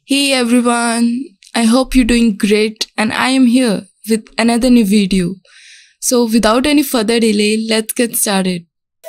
Hey everyone, I hope you're doing great and I am here with another new video. So without any further delay, let's get started.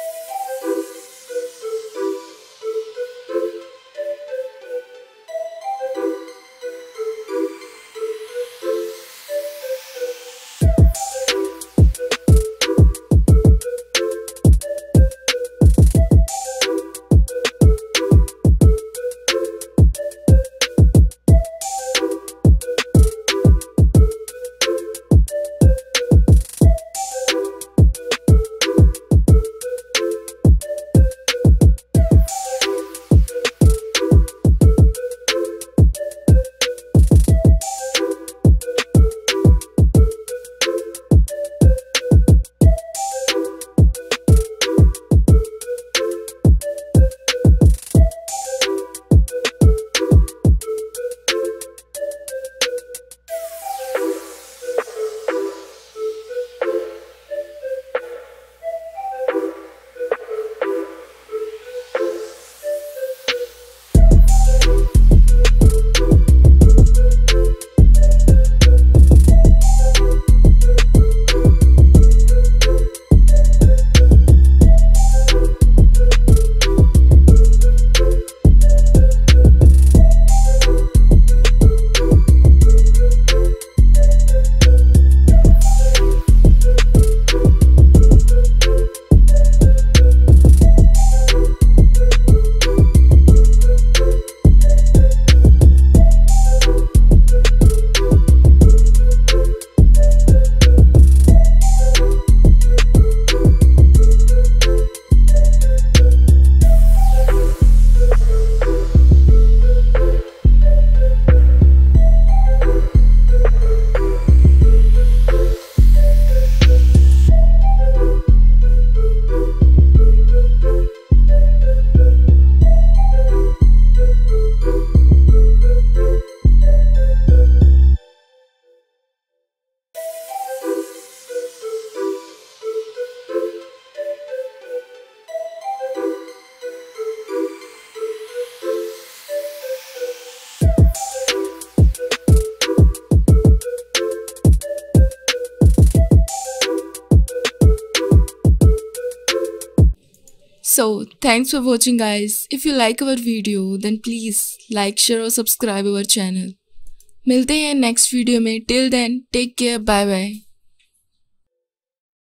So thanks for watching guys. If you like our video then please like, share और subscribe our channel. मिलते हैं next video में. Till then take care, bye bye.